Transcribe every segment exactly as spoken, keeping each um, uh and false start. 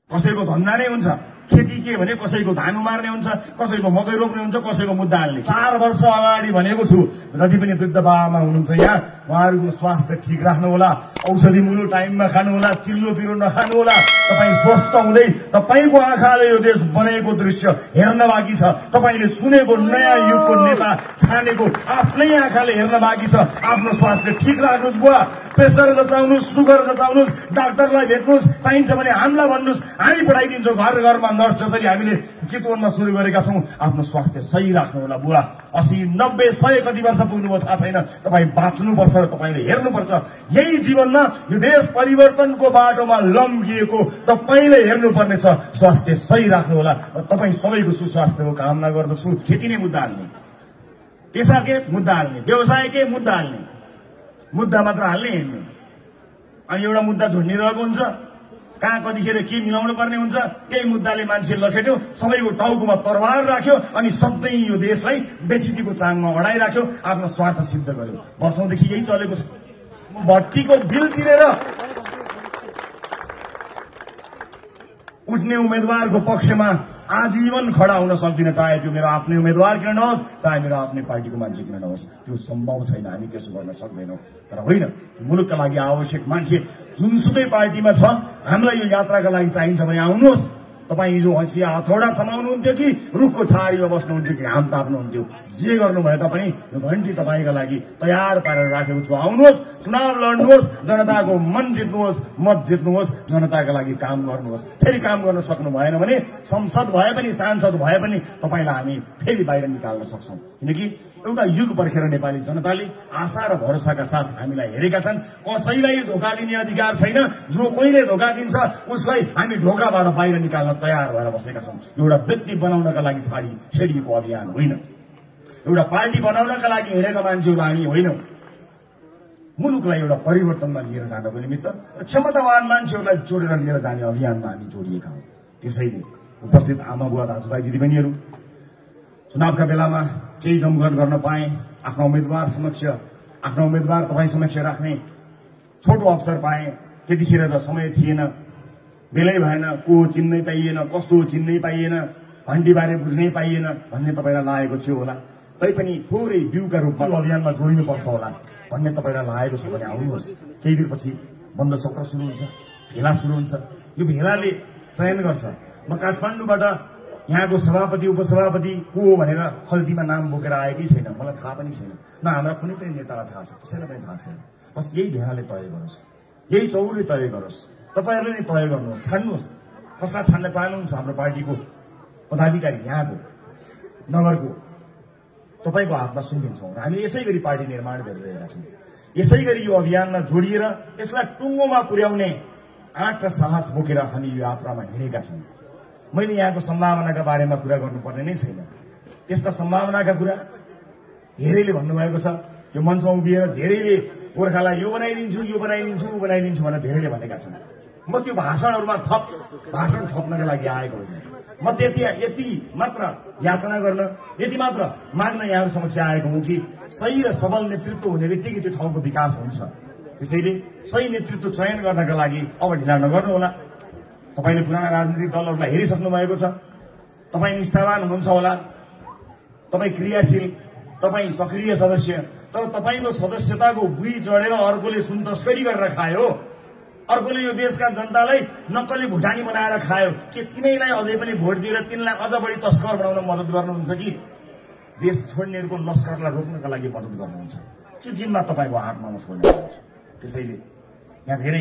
कसैको धन्दा नै हुन्छ, खेती के भने कसैको धान उमार्ने हुन्छ, कसैको मकै रोप्ने हुन्छ, कसैको मुद्दा हाल्ने। चार वर्ष अगाडि भनेको छु, जति पनि वृद्ध बाबामा हुनुहुन्छ यहाँ, उहाँहरूको स्वास्थ्य ठिक राख्नु होला, औषधि मुलो टाइममा खानु होला, चिल्लो पिरो नखानु होला। तपाईँ स्वस्थ हुँदै तपाईँको आँखाले यो देश बनेको दृश्य हेर्न बाँकी छ। तपाईँले चुनेको नयाँ युगको नेता छानेको आफ्नै आँखाले हेर्न बाँकी छ। आफ्नो स्वास्थ्य ठिक राख्नुहोस् बुवा, प्रेसर जचाउनुहोस्, सुगर जचाउनुहोस्, डाक्टरलाई भेट्नुहोस्, चाहिन्छ भने हामीलाई भन्नुहोस्, हामी पठाइदिन्छौँ घर घरमा नर्स, जसरी हामीले चितवनमा सुरु गरेका छौँ। आफ्नो स्वास्थ्य सही राख्नु होला बुवा। अस्सी नब्बे सय कति वर्ष पुग्नुभयो थाहा छैन, तपाईँ बाँच्नुपर्छ र तपाईँले हेर्नुपर्छ। यही जीवनमा यो देश परिवर्तनको बाटोमा लम्किएको तपाईँले हेर्नुपर्ने छ। स्वास्थ्य सही राख्नु होला। तपाईँ सबैको सुस्वास्थ्यको कामना गर्दछु। खेती नै मुद्दा हाल्ने, पेसाकै मुद्दा हाल्ने, व्यवसायकै मुद्दा हाल्ने, मुद्दा मात्र हाल्ने हिँड्ने, अनि एउटा मुद्दा झुन्डिरहेको हुन्छ। कहाँ कतिखेर के मिलाउनु पर्ने हुन्छ, त्यही मुद्दाले मान्छे लखेट्यो, सबैको टाउकोमा तरवार राख्यो, अनि सबै यो देशलाई बेचितीको चाङमा अडाइराख्यो, आफ्नो स्वार्थ सिद्ध गर्यो। वर्षौंदेखि यही चलेको छ। भट्टीको बिल तिरेर उठ्ने उम्मेद्वारको पक्षमा आजीवन खडा हुन सक्दिन, चाहे त्यो मेरो आफ्नै उम्मेद्वार किन नहोस्, चाहे मेरो आफ्नै पार्टीको मान्छे किन नहोस्। त्यो सम्भव छैन, हामी त्यसो गर्न सक्दैनौँ। तर होइन, मुलुकका लागि आवश्यक मान्छे जुनसुकै पार्टीमा छ, हामीलाई यो यात्राका लागि चाहिन्छ भने आउनुहोस्। तपाईँ हिजो हँसिया हथौडा समाउनुहुन्थ्यो कि रुखको छाडीमा बस्नुहुन्थ्यो कि घाम ताप्नुहुन्थ्यो, जे गर्नुभयो तापनि यो घन्टी तपाईँका लागि तयार पारेर राखेको छु। आउनुहोस्, चुनाव लड्नुहोस्, जनताको मन जित्नुहोस्, मत जित्नुहोस्, जनताका लागि काम गर्नुहोस्। फेरि काम गर्न सक्नु भएन भने संसद भए पनि सांसद भए पनि तपाईँलाई हामी फेरि बाहिर निकाल्न सक्छौँ। किनकि एउटा युग पर्खेर नेपाली जनताले आशा र भरोसाका साथ हामीलाई हेरेका छन्। कसैलाई धोका दिने अधिकार छैन। जो कोहीले धोका दिन्छ उसलाई हामी ढोकाबाट बाहिर निकाल्न तयार भएर बसेका छौँ। एउटा व्यक्ति बनाउनका लागि छाडी छेडिएको अभियान होइन, एउटा पार्टी बनाउनका लागि हिँडेका मान्छेहरू हामी होइनौँ। मुलुकलाई एउटा परिवर्तनमा लिएर जानको निमित्त क्षमतावान मान्छेहरूलाई जोडेर लिएर जाने अभियानमा हामी जोडिएका हौँ। त्यसैले उपस्थित आमा बुवा दाजुभाइ दिदीबहिनीहरू, चुनावका बेलामा केही जमघट गर्न पाए, आफ्ना उम्मेद्वार समक्ष आफ्ना उम्मेद्वार तपाईँ समक्ष राख्ने छोटो अवसर पाए। त्यतिखेर त समय थिएन, बेलै भएन, को चिन्नै पाइएन, कस्तो चिन्नै पाइएन, घन्टीबारे बुझ्नै पाइएन भन्ने तपाईँलाई लागेको थियो होला। तैपनि थोरै बिउका रूपमा अभियानमा जोडिनुपर्छ होला भन्ने तपाईँलाई लागेको छ भने आउनुहोस्। केही बेरपछि बन्द सत्र सुरु हुन्छ, भेला सुरु हुन्छ। यो भेलाले चयन गर्छ। म काठमाडौँबाट यहाँको सभापति उपसभापति को हो भनेर खल्तीमा नाम बोकेर आएकै छैन, मलाई थाहा पनि छैन, न हाम्रा कुनै पनि नेतालाई थाहा छ, कसैलाई पनि थाहा छैन। बस यही भेलाले तय गरोस्, यही चौरले तय गरोस्। तपाईँहरूले नै तय गर्नुहोस्, छान्नुहोस् कसलाई छान्न चाहनुहुन्छ। हाम्रो पार्टीको पदाधिकारी यहाँको नगरको तपाईँको हातमा सुम्पिन्छौँ र हामीले यसै गरी पार्टी निर्माण गरिरहेका छौँ। यसै गरी यो अभियानमा जोडिएर यसलाई टुङ्गोमा पुर्याउने आँट र साहस बोकेर हामी यो यात्रामा हिँडेका छौँ। मैले यहाँको सम्भावनाका बारेमा कुरा गर्नुपर्ने नै छैन। त्यस्ता सम्भावनाका कुरा धेरैले भन्नुभएको छ। यो मञ्चमा उभिएर धेरैले गोर्खालाई यो बनाइदिन्छु, यो बनाइदिन्छु, ऊ बनाइदिन्छु भनेर धेरैले भनेका छन्। म त्यो भाषणहरूमा थप भाषण थप्नका लागि आएको होइन। म त्यति यति मात्र याचना गर्न, यति मात्र माग्न यहाँहरू समक्ष आएको हुँ कि सही र सबल नेतृत्व हुने बित्तिकै त्यो ठाउँको विकास हुन्छ। त्यसैले सही नेतृत्व चयन गर्नका लागि अब ढिला नगर्नुहोला। तपाईँले पुराना राजनीतिक दलहरूलाई हेरिसक्नु भएको छ। तपाईँ निष्ठावान हुनुहुन्छ होला, तपाईँ क्रियाशील, तपाईँ सक्रिय सदस्य, तर तपाईँको सदस्यताको बुई चढेर अर्कोले सुन तस्करी गरेर खायो, अर्कोले यो देशका जनतालाई नक्कली भुटानी बनाएर खायो। के तिनैलाई अझै पनि भोट दिएर तिनलाई अझ बढी तस्कर बनाउन मद्दत गर्नुहुन्छ कि देश छोड्नेहरूको लस्करलाई रोक्नका लागि मद्दत गर्नुहुन्छ? त्यो जिम्मा तपाईँको हातमा म छोड्न चाहन्छु। त्यसैले यहाँ धेरै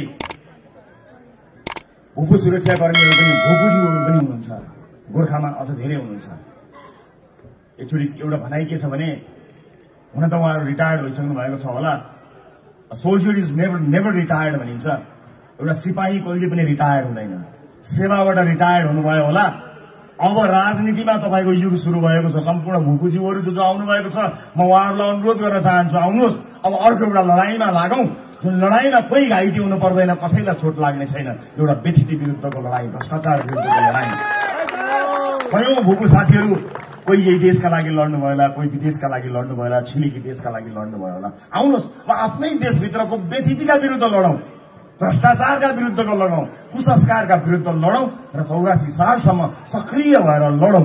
भूपू सुरक्षा कर्मीहरू पनि भूपूजीहरू पनि हुनुहुन्छ, गोर्खामा अझ धेरै हुनुहुन्छ। एकचोटि एउटा भनाइ के छ भने, हुन त उहाँहरू रिटायर्ड भइसक्नु भएको छ होला। Soldier is never never retired भनिन्छ। एउटा सिपाही कहिले पनि रिटायर्ड हुँदैन। सेवाबाट रिटायर्ड हुनुभयो होला। अब राजनीतिमा तपाईँको युग सुरु भएको छ। सम्पूर्ण भूपूजीहरू जो जो आउनु भएको छ, म उहाँहरूलाई अनुरोध गर्न चाहन्छु, आउनुहोस्। अब अर्को एउटा लडाईँमा लागौँ, जुन लडाईँमा कोही घाइते हुनु पर्दैन, कसैलाई चोट लाग्ने छैन। एउटा व्यथिति विरुद्धको लडाईँ, भ्रष्टाचार विरुद्धको लडाईँ। कयौं भूपू साथीहरू कोही यही देशका लागि लड्नु भयो होला, कोही विदेशका लागि लड्नु भयो होला, छिमेकी देशका लागि लड्नु भयो होला। आउनुहोस्, म आफ्नै देशभित्रको व्यथितिका विरुद्ध लडौँ। भ्रष्टाचारका विरुद्धको लडौँ, कुसंस्कारका विरुद्ध लडौँ र चौरासी सालसम्म सक्रिय भएर लडौँ।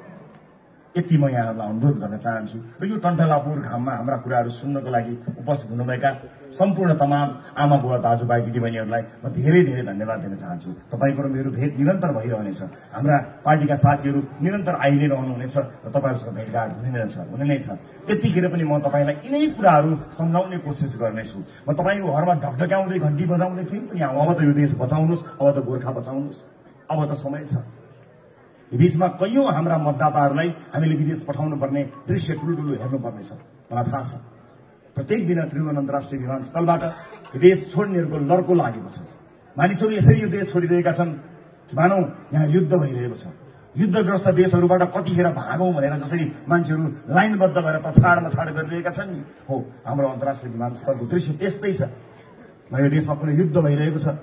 यति म यहाँहरूलाई अनुरोध गर्न चाहन्छु र यो टन्टलापुर घाममा हाम्रा कुराहरू सुन्नको लागि उपस्थित हुनुभएका सम्पूर्ण तमाम आमा बुवा दाजुभाइ दिदीबहिनीहरूलाई म धेरै धेरै धन्यवाद दिन चाहन्छु। तपाईँको र मेरो भेट निरन्तर भइरहनेछ। हाम्रा पार्टीका साथीहरू निरन्तर आइ नै रहनुहुनेछ र तपाईँहरूसँग भेटघाट हुने नै छ हुने नै छ। त्यतिखेर पनि म तपाईँलाई यिनै कुराहरू सम्झाउने कोसिस गर्नेछु। म तपाईँको घरमा ढकढक्याउँदै घन्टी बजाउँदै फेरि पनि आउँ, अब त यो देश बचाउनुहोस्, अब त गोर्खा बचाउनुहोस्, अब त समय छ। बीचमा कैयौं हाम्रा मतदाताहरूलाई हामीले विदेश पठाउनु पर्ने दृश्य ठुल्ठुलो हेर्नुपर्नेछ। मलाई थाहा छ प्रत्येक दिन त्रिभुवन अन्तर्राष्ट्रिय विमानस्थलबाट विदेश छोड्नेहरूको लड्को लागेको छ। मानिसहरू यसरी यो देश छोडिरहेका छन् कि मानौ यहाँ युद्ध भइरहेको छ। युद्धग्रस्त देशहरूबाट कतिखेर भागौं भनेर जसरी मान्छेहरू लाइनबद्ध भएर तछाड मछाड गरिरहेका छन् नि, हो हाम्रो अन्तर्राष्ट्रिय विमानस्थलको दृश्य त्यस्तै छ। न यो देशमा कुनै युद्ध भइरहेको छ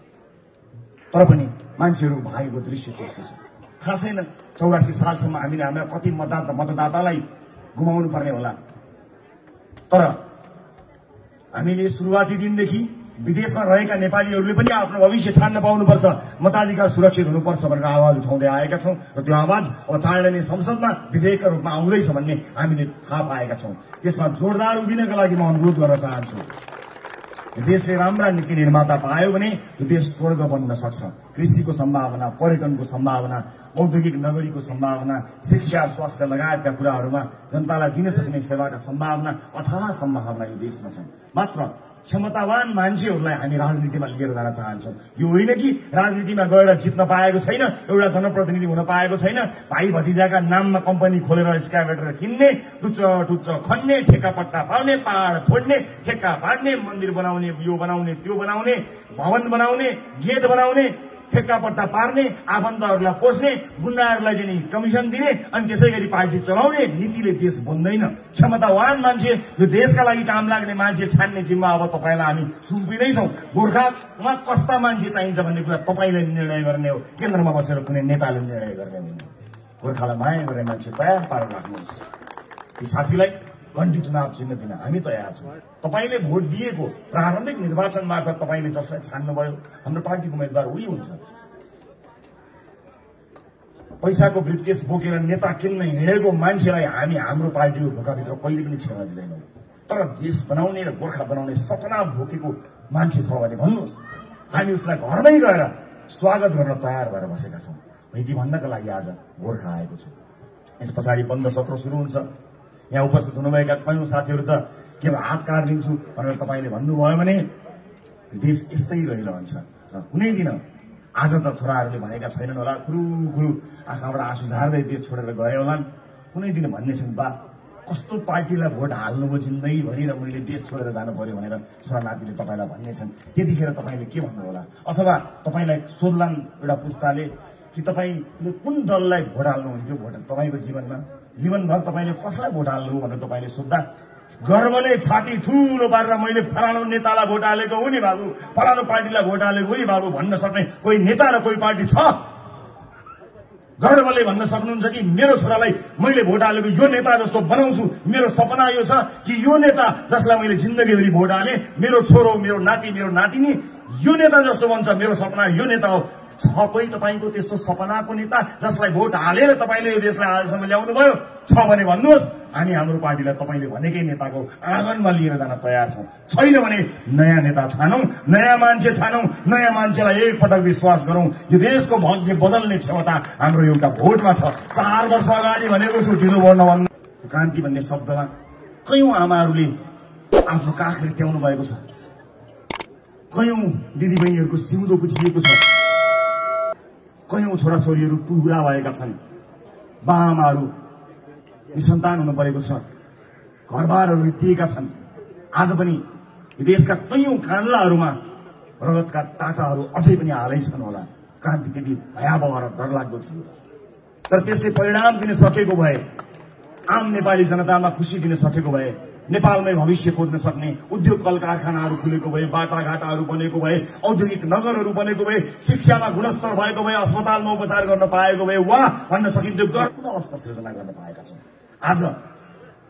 तर पनि मान्छेहरू भागेको दृश्य त्यस्तो छ। थाहा छैन चौरासी सालसम्म हामीले हाम्रा कति मतदाता मतदातालाई गुमाउनु पर्ने होला, तर हामीले सुरुवाती दिनदेखि विदेशमा रहेका नेपालीहरूले पनि आफ्नो भविष्य छान्न पाउनुपर्छ, मताधिकार सुरक्षित हुनुपर्छ भनेर आवाज उठाउँदै आएका छौं र त्यो आवाज अब चाँडै नै संसदमा विधेयकका रूपमा आउँदैछ भन्ने हामीले थाहा पाएका छौं। त्यसमा जोरदार उभिनका लागि म अनुरोध गर्न चाहन्छु। देशले राम्रा नीति निर्माता पायो भने यो देश स्वर्ग बन्न सक्छ। कृषिको सम्भावना, पर्यटनको सम्भावना, औद्योगिक नगरीको सम्भावना, शिक्षा स्वास्थ्य लगायतका कुराहरूमा जनतालाई दिन सक्ने सेवाका सम्भावना, अथाह सम्भावना यो देशमा छन्। मात्र क्षमतावान मान्छेहरूलाई हामी राजनीतिमा लिएर जान चाहन्छौँ। यो होइन कि राजनीतिमा गएर जित्न पाएको छैन, एउटा जनप्रतिनिधि हुन पाएको छैन, भाइ भतिजाका नाममा कम्पनी खोलेर स्क्याभेटर किन्ने, टुच्च टुच्च खन्ने, ठेक्का पट्टा पाउने, पहाड फोड्ने, ठेक्का पाड्ने, मन्दिर बनाउने, यो बनाउने, त्यो बनाउने, भवन बनाउने, गेट बनाउने, ठेक्का पट्टा पार्ने, आफन्तहरूलाई पोस्ने, गुण्डाहरूलाई चाहिँ नि कमिसन दिने, अनि त्यसै गरी पार्टी चलाउने नीतिले देश बन्दैन। क्षमतावान मान्छे, यो देशका लागि काम लाग्ने मान्छे छान्ने जिम्मा अब तपाईँलाई हामी सुम्पिँदैछौँ। गोर्खामा कस्ता मान्छे चाहिन्छ भन्ने कुरा तपाईँले निर्णय गर्ने हो, केन्द्रमा बसेर कुनै नेताले निर्णय गर्ने होइन। गोर्खालाई माया गर्ने मान्छे तयार पारेर राख्नुहोस्। ती साथीलाई घन्टी चुनाव चिन्ह दिन हामी तयार छौँ। तपाईँले भोट दिएको प्रारम्भिक निर्वाचन मार्फत तपाईँले जसलाई छान्नुभयो हाम्रो पार्टीको उम्मेद्वार उही हुन्छ। पैसाको ब्रिफकेस बोकेर नेता किन्न हिँडेको मान्छेलाई हामी हाम्रो पार्टीको ढोकाभित्र कहिले पनि छिर्न दिँदैनौँ। तर देश बनाउने र गोर्खा बनाउने सपना बोकेको मान्छे छ भने भन्नुहोस्, हामी उसलाई घरमै गएर स्वागत गर्न तयार भएर बसेका छौँ। यति भन्नका लागि आज गोर्खा आएको छु। यस पछाडि बन्द सत्र सुरु हुन्छ। यहाँ उपस्थित हुनुभएका कयौं साथीहरू त के हात काटिदिन्छु भनेर तपाईँले भन्नुभयो भने देश यस्तै रहिरहन्छ र कुनै दिन आज त छोराहरूले भनेका छैनन् होला, खुरु खुरु आँखाबाट आँसु झार्दै देश छोडेर गए होलान्। कुनै दिन भन्ने छन् बा कस्तो पार्टीलाई भोट हाल्नुभयो जिन्दगीभरि र मैले देश छोडेर जानु पर्यो भनेर छोरा नातिले तपाईँलाई भन्ने छन्। त्यतिखेर तपाईँले के भन्नु होला? अथवा तपाईँलाई सोध्लान् एउटा पुस्ताले कि तपाईँले कुन दललाई भोट हाल्नुहुन्थ्यो भोट तपाईँको जीवनमा, जीवनभर तपाईँले कसलाई भोट हाल्नु भनेर तपाईँले सोद्धा गर्वले छाती ठुलो पारेर मैले फलानु नेतालाई भोट हालेको हो नि बाबु, फलानु पार्टीलाई भोट हालेको हो नि बाबु भन्न सक्ने कोही नेता र कोही पार्टी छ? गर्वले भन्न सक्नुहुन्छ कि मेरो छोरालाई मैले भोट हालेको यो नेता जस्तो बनाउँछु, मेरो सपना यो छ कि यो नेता जसलाई मैले जिन्दगीभरि भोट हाले, मेरो छोरो, मेरो नाति, मेरो नातिनी यो नेता जस्तो बन्छ, मेरो सपना यो नेता हो। छ कोही तपाईँको त्यस्तो सपनाको नेता जसलाई भोट हालेर तपाईँले यो देशलाई आजसम्म ल्याउनु भयो? छ भने भन्नुहोस्। हामी हाम्रो पार्टीलाई तपाईँले भनेकै नेताको आँगनमा लिएर जान तयार छौँ। छैन भने नयाँ नेता छानौँ, नयाँ मान्छे छानौँ, नयाँ मान्छेलाई एकपटक विश्वास गरौँ। यो देशको भाग्य बदल्ने क्षमता हाम्रो एउटा भोटमा छ। चार वर्ष अगाडि भनेको छु ढिलो गर्न भन्नु। क्रान्ति भन्ने शब्दमा कयौं आमाहरूले आफ्नो काख रित्याउनु भएको छ, कयौं दिदीबहिनीहरूको सिउँदो कुचिएको छ, कयौं छोराछोरीहरू टुहुरा भएका छन्, बाआमाहरू निसन्तान हुनु परेको छ, घरबारहरू रित्तिएका छन्। आज पनि देशका कयौं कान्लाहरूमा रगतका टाटाहरू अझै पनि हालै छन् होला। क्रान्ति त्यति भयावह र डरलाग्दो थियो, तर त्यसले परिणाम दिन सकेको भए, आम नेपाली जनतामा खुसी दिन सकेको भए, नेपालमै भविष्य खोज्न सक्ने उद्योग कल कारखानाहरू खुलेको भए, बाटाघाटाहरू बनेको भए, औद्योगिक नगरहरू बनेको भए, शिक्षामा गुणस्तर भएको भए, अस्पतालमा उपचार गर्न पाएको भए, वाह भन्न सकिन्थ्यो। गर्वको अवस्था सृजना गर्न पाएका छौँ। आज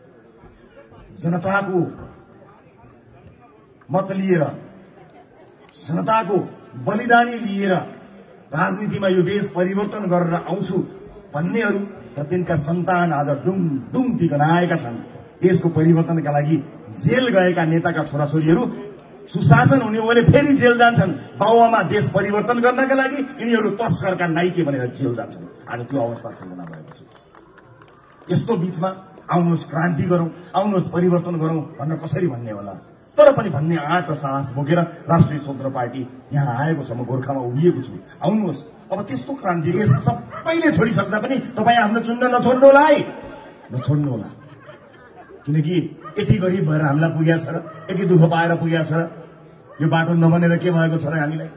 जनताको मत लिएर जनताको बलिदानी लिएर राजनीतिमा यो देश परिवर्तन गरेर आउँछु भन्नेहरू र तिनका सन्तान आज डुम डुम तिगनाएका छन्। देशको परिवर्तनका लागि जेल गएका नेताका छोराछोरीहरू सुशासन हुने भने फेरि जेल जान्छन्। बाबुआमा देश परिवर्तन गर्नका लागि यिनीहरू तस्करका नाइके भनेर जेल जान्छन्। आज त्यो अवस्था सृजना भएको छ। यस्तो बीचमा आउनुहोस् क्रान्ति गरौं, आउनुहोस् परिवर्तन गरौं भनेर कसरी भन्ने होला? तर पनि भन्ने आँट र साहस बोकेर राष्ट्रिय स्वतन्त्र पार्टी यहाँ आएको छ। म गोर्खामा उभिएको छु। आउनुहोस्, अब त्यस्तो क्रान्ति सबैले छोडिसक्दा पनि तपाईँ आफ्नो चुन्न नछोड्नु होला है, नछोड्नु होला। किनकि यति गरिब भएर हामीलाई पुगेको छ र यति दुःख पाएर पुगेको छ र यो बाटो नबनेर के भएको छ र हामीलाई?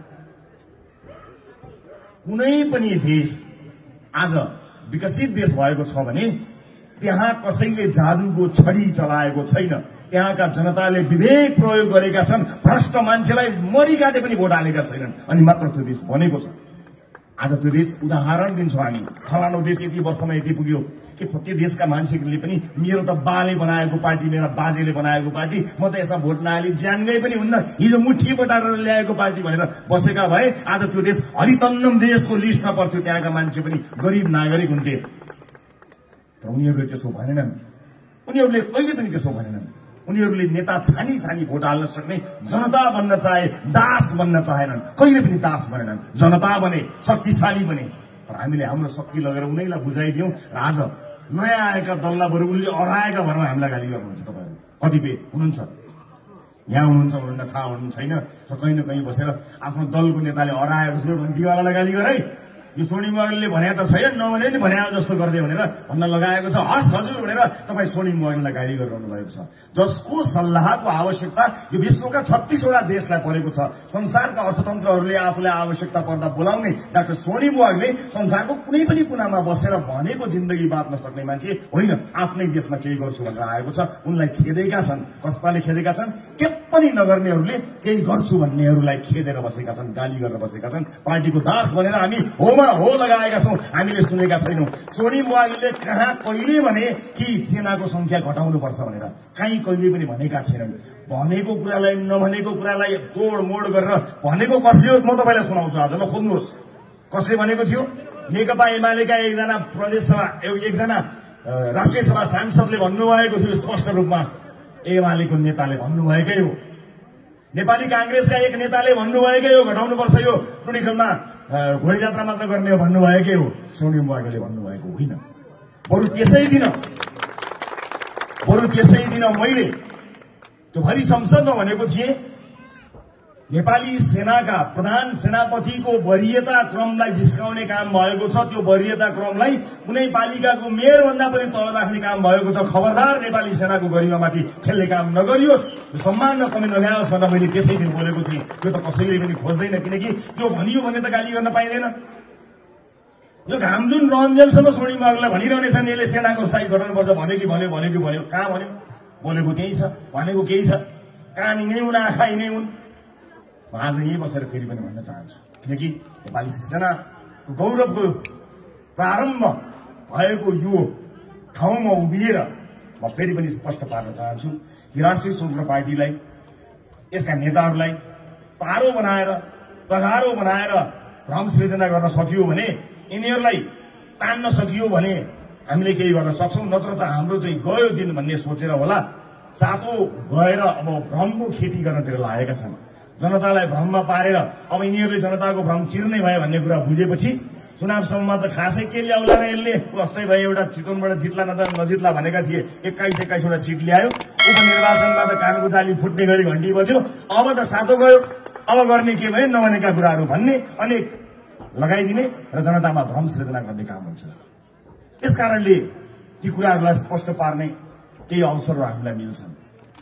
कुनै पनि देश आज विकसित देश भएको छ भने त्यहाँ कसैले जादुको छडी चलाएको छैन। त्यहाँका जनताले विवेक प्रयोग गरेका छन्। भ्रष्ट मान्छेलाई मरिकाटे पनि भोट हालेका छैनन् अनि मात्र त्यो देश बनेको छ। आज त्यो देश उदाहरण दिन्छौँ हामी। फलानु देश यति वर्षमा यति पुग्यो कि त्यो देशका मान्छेहरूले पनि मेरो त बाले बनाएको पार्टी, मेरा बाजेले बनाएको पार्टी, म त यसमा भोट नहाली ज्यान गए पनि हुन्न, हिजो मुठी बटारेर ल्याएको पार्टी भनेर बसेका भए आज त्यो देश हरितन्नम देशको लिस्टमा पर्थ्यो। त्यहाँका मान्छे पनि गरिब नागरिक हुन्थे। तर उनीहरूले त्यसो भनेनन्। उनीहरूले कहिले पनि त्यसो भनेनन्। उनीहरूले नेता छानी छानी भोट हाल्न सक्ने जनता बन्न चाहे, दास बन्न चाहेनन्। कहिले पनि दास बनेनन्। जनता बने, शक्तिशाली बने। तर हामीले हाम्रो शक्ति लगेर उनीलाई बुझाइदियौं र आज नयाँ आएका दललाई बरु उनले अराएका भरमा हामीलाई गाली गर्नुहुन्छ। तपाईँहरू कतिपय हुनुहुन्छ, यहाँ हुनुहुन्छ, हुनुहुन्न थाहा हुनु छैन, र कहीँ न कहीँ बसेर आफ्नो दलको नेताले अराएको छ भने दिवालालाई गाली गर है, यो सोनिम वाग्लेले भने त छैन, नभने नि भने जस्तो गर्दै भनेर भन्न लगाएको छ। हस् हजुर भनेर तपाईँ सोनिम वाग्लेलाई गाली गरिरहनु भएको छ। जसको सल्लाहको आवश्यकता यो विश्वका छत्तीसवटा देशलाई परेको छ। संसारका अर्थतन्त्रहरूले आफूलाई आवश्यकता पर्दा बोलाउने डाक्टर सोनिम वाग्ले संसारको कुनै पनि कुनामा बसेर भनेको जिन्दगी बाँच्न सक्ने मान्छे होइन। आफ्नै देशमा केही गर्छु भनेर आएको छ। उनलाई खेदेका छन्। कस्ताले खेदेका छन्? के पनि नगर्नेहरूले केही गर्छु भन्नेहरूलाई खेदेर बसेका छन्, गाली गरेर बसेका छन्। पार्टीको दास भनेर हामी होमा हो लगाएका छौं। हामीले सुनेका छैनौं सोनिम वाग्लेले कहाँ कहिले भने कि सेनाको संख्या घटाउनुपर्छ भनेर। कहीँ कहिले पनि भनेका छैनन्। भनेको कुरालाई नभनेको कुरालाई तोड मोड गरेर भनेको कसले हो? म तपाईलाई सुनाउँछु आज, ल खोज्नुहोस्। कसले भनेको थियो? नेकपा एमालेका एकजना प्रदेश सभा एकजना राष्ट्रिय सभा सांसदले भन्नुभएको थियो स्पष्ट रूपमा। एमालेको नेताले भन्नुभएकै हो। नेपाली कांग्रेसका एक नेताले भन्नुभएकै हो घटाउनुपर्छ यो टुडीखेलमा घोडी जात्रा मात्र गर्ने हो भन्नुभएकै हो। सोनिम वाग्लेले भन्नुभएको होइन। बरु त्यसै दिन बरु त्यसै दिन मैले त्यो भरि संसदमा भनेको थिएँ नेपाली सेनाका प्रधान सेनापतिको वरीयता क्रमलाई जिस्काउने काम भएको छ। त्यो वरीयता क्रमलाई कुनै पालिकाको मेयरभन्दा पनि तल राख्ने काम भएको छ। खबरदार नेपाली सेनाको गरिमामाथि खेल्ने काम नगरियोस्, सम्मान र कमी नल्याओस् भनेर मैले त्यसै दिन बोलेको थिएँ। त्यो त कसैले पनि खोज्दैन, किनकि त्यो भनियो भने त गाली गर्न पाइँदैन। यो घाम जुन रन्जेलसम्म सोनिम वाग्लेलाई भनिरहनेछन् यसले सेनाको साइज घटाउनुपर्छ भन्यो कि भन्यो भन्यो कि भन्यो कहाँ भन्यो? बोलेको त्यही छ, भनेको केही छ। कान यिनै हुन्, आँखा यिनै हुन्। म आज यही बसेर फेरि पनि भन्न चाहन्छु, किनकि नेपाली सेनाको गौरवको प्रारम्भ भएको यो ठाउँमा उभिएर म फेरि पनि स्पष्ट पार्न चाहन्छु कि राष्ट्रिय स्वतन्त्र पार्टीलाई, यसका नेताहरूलाई पारो बनाएर तगारो बनाएर भ्रम सृजना गर्न सकियो भने, यिनीहरूलाई तान्न सकियो भने हामीले केही गर्न सक्छौं। नत्र त हाम्रो चाहिँ गयो दिन भन्ने सोचेर होला सातो गएर अब भ्रमको खेती गर्नतिर लागेका छन्। जनतालाई भ्रममा पारेर अब यिनीहरूले जनताको भ्रम चिर्ने भयो भन्ने कुरा बुझेपछि चुनावसम्ममा त खासै के ल्याउला र यसले कस्तै भयो। एउटा चितवनबाट जित्ला न त नजित्ला भनेका थिए, एक्काइस एक्काइसवटा सिट ल्यायो। उपनिर्वाचनमा त कानको जाली फुट्ने गरी घण्टी बज्यो। अब त सातो गयो, अब गर्ने के भयो नभनेका कुराहरू भन्ने अनेक लगाइदिने र जनतामा भ्रम सृजना गर्ने काम हुन्छ। त्यस कारणले ती कुराहरूलाई स्पष्ट पार्ने केही अवसरहरू हामीलाई मिल्छन्।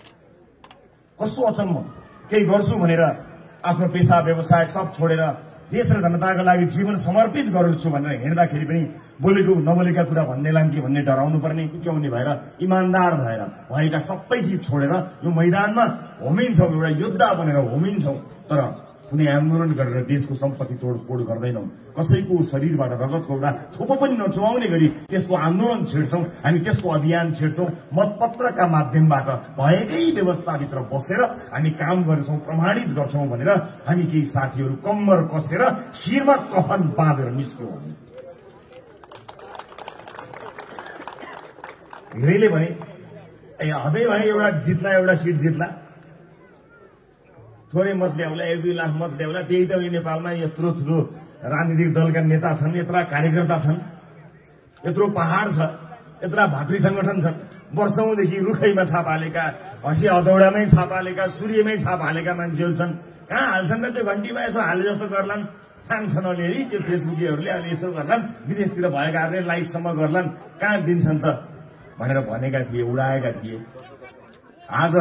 कस्तो अचम्म, केही गर्छु भनेर आफ्नो पेसा व्यवसाय सब छोडेर देश र जनताका लागि जीवन समर्पित गर्छु भनेर हिँड्दाखेरि पनि बोलेको नबोलेका कुरा भन्दैलान् कि भन्ने डराउनु पर्ने क्याउने भएर इमान्दार भएर भएका सबै चिज छोडेर यो मैदानमा होमिन्छौँ, एउटा योद्धा बनेर होमिन्छौँ। तर कुनै आन्दोलन गरेर देशको सम्पत्ति तोडफोड गर्दैनौं। कसैको शरीरबाट रगतको एउटा थोपो पनि नचुहाउने गरी त्यसको आन्दोलन छेड्छौं, हामी त्यसको अभियान छेड्छौं। मतपत्रका माध्यमबाट भएकै व्यवस्थाभित्र बसेर हामी काम गर्छौं, प्रमाणित गर्छौं भनेर हामी केही साथीहरू कम्मर कसेर शिरमा कफन बाँधेर निस्क्यौं। धेरैले भने ए हदै भाइ एउटा जित्ला, एउटा सिट जित्ला, थोरै मत ल्याउला, एक दुई लाख मत ल्याउला, त्यही त नेपालमा यत्रो ठुलो राजनीतिक दलका नेता छन्, यत्रा कार्यकर्ता छन्, यत्रो पहाड़ छ, यत्रा भातृ संगठन छन्, वर्षौंदेखि रुखैमा छाप हालेका, हँसी हदौडामै छाप हालेका, सूर्यमै छाप हालेका मान्छेहरू छन्। कहाँ हाल्छन् र त्यो घण्टीमा यसो हाले जस्तो गर्लान्, खान्छन् अलिअलि, त्यो फेसबुकीहरूले अलि यसो गर्लान्, विदेशतिर भएकाहरूले लाइकसम्म गर्लान्, कहाँ दिन्छन् त भनेर भनेका थिए, उडाएका थिए। आज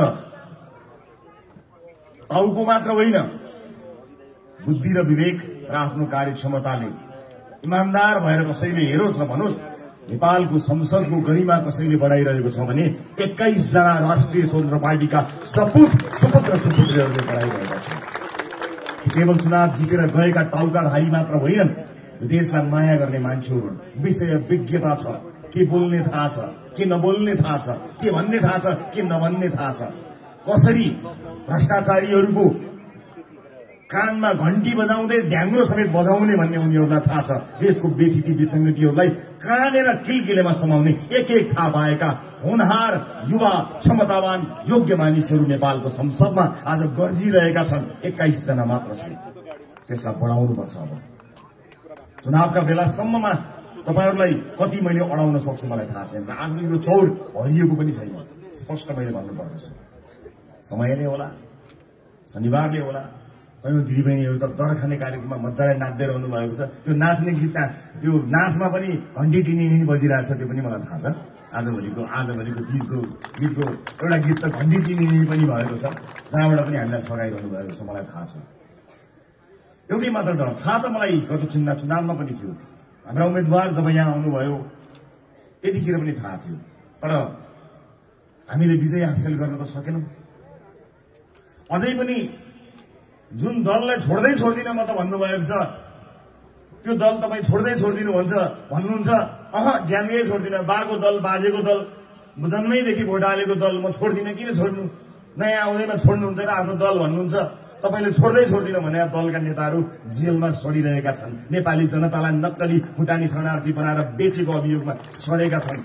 टाउको मात्र होइन, बुद्धि र विवेक र आफ्नो कार्यक्षमताले इमान्दार भएर कसैले हेरोस् र भनोस् नेपालको संसदको गरिमा कसैले बढाइरहेको छ भने एक्काइस जना राष्ट्रिय स्वतन्त्र पार्टीका सपुत सुपुत्र सुपुत्रीहरूले बढाइरहेका छन्। केवल चुनाव जितेर गएका टाउकाधारी मात्र होइनन्, देशलाई माया गर्ने मान्छेहरू, विषय विज्ञता छ, के बोल्ने थाहा छ, के नबोल्ने थाहा छ, के भन्ने थाहा छ, के नभन्ने थाहा छ, कसरी भ्रष्टाचारीहरूको कानमा घण्टी बजाउँदै ढ्याङ्ग्रो समेत बजाउने भन्ने उनीहरूलाई थाहा छ। देशको बेथिति विसंगतिहरूलाई कानेर किलकिलेमा समाउने एक एक थाहा पाएका होनहार युवा क्षमतावान योग्य मानिसहरू नेपालको संसदमा आज गर्जिरहेका छन्। एक्काइस जना मात्र छन्, त्यसलाई बढाउनुपर्छ। अब चुनावका बेलासम्ममा तपाईहरूलाई कति मैले अडाउन सक्छु मलाई थाहा छैन। आजको यो चौर हरिएको पनि छैन, स्पष्ट मैले भन्नुपर्दछ। समयले होला, शनिबारले होला, कयौं दिदीबहिनीहरू त दर खाने कार्यक्रममा मजाले नाच्दै रहनु भएको छ। त्यो नाच्ने गीत, त्यो नाचमा पनि घण्टी टिनी बजिरहेछ, त्यो पनि मलाई थाहा छ। आजभोलिको आजभोलिको गीतको गीतको एउटा गीत त घण्टी टिनी पनि भएको छ, जहाँबाट पनि हामीलाई सघाइरहनु भएको छ, मलाई थाहा छ। एउटै मात्र डर थाहा त मलाई गत चुनाव चुनावमा पनि थियो, हाम्रा उम्मेद्वार जब यहाँ आउनुभयो त्यतिखेर पनि थाहा थियो, तर हामीले विजय हासिल गर्न त सकेनौं। अझै पनि जुन दललाई छोड्दै छोड्दिन म त भन्नुभएको छ, त्यो दल तपाईँ छोड्दै छोड्दिनु भन्छ भन्नुहुन्छ। अह ज्यानमै छोड्दिन, बाको दल, बाजेको दल, जन्मैदेखि भोट हालेको दल म छोड्दिन। किन छोड्नु? नयाँ आउँदैमा छोड्नुहुन्छ र आफ्नो दल भन्नुहुन्छ। तपाईँले छोड्दै छोड्दिन भने दलका नेताहरू जेलमा सडिरहेका छन्, नेपाली जनतालाई नक्कली भुटानी शरणार्थी बनाएर बेचेको अभियोगमा सडेका छन्,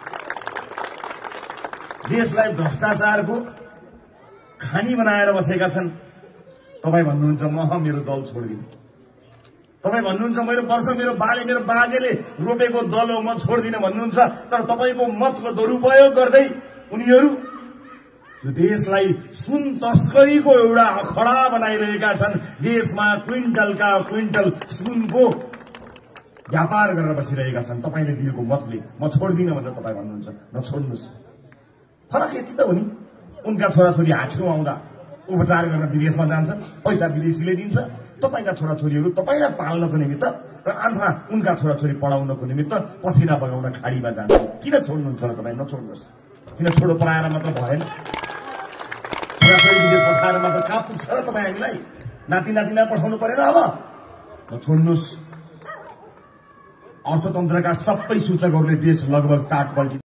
देशलाई भ्रष्टाचारको खानी बनाएर बसेका छन्। तपाईँ भन्नुहुन्छ म मेरो दल छोड्दिनु, तपाईँ भन्नुहुन्छ मेरो वर्ष मेरो बाले मेरो बाजेले रोपेको दल हो, म छोड्दिन भन्नुहुन्छ। तर तपाईँको मतको दुरुपयोग गर्दै उनीहरू यो देशलाई सुन तस्करीको एउटा अखडा बनाइरहेका छन्। देशमा क्विन्टलका क्विन्टल सुनको व्यापार गरेर बसिरहेका छन्। तपाईँले दिएको मतले म छोड्दिन भनेर तपाईँ भन्नुहुन्छ, नछोड्नुहोस्। फरक यति त हो नि, उनका छोराछोरी हाटमा आउँदा उपचार गर्न विदेशमा जान्छन्, पैसा विदेशीले दिन्छ। तपाईँका छोराछोरीहरू तपाईँलाई पाल्नको निमित्त र आफ्ना उनका छोराछोरी पढाउनको निमित्त पसिना बगाउन खाडीमा जान्छन्। किन छोड्नुहुन्छ र तपाईँ? नछोड्नुहोस्। किन छोडो पराएर मात्र भएन? छोराछोरी विदेश पठाएर मात्र कहाँ पुग्छ र तपाईँ हामीलाई? नाति नातिना पठाउनु परेन? अब नछोड्नुहोस्। अर्थतन्त्रका सबै सूचकहरूले देश लगभग टाट पल्टी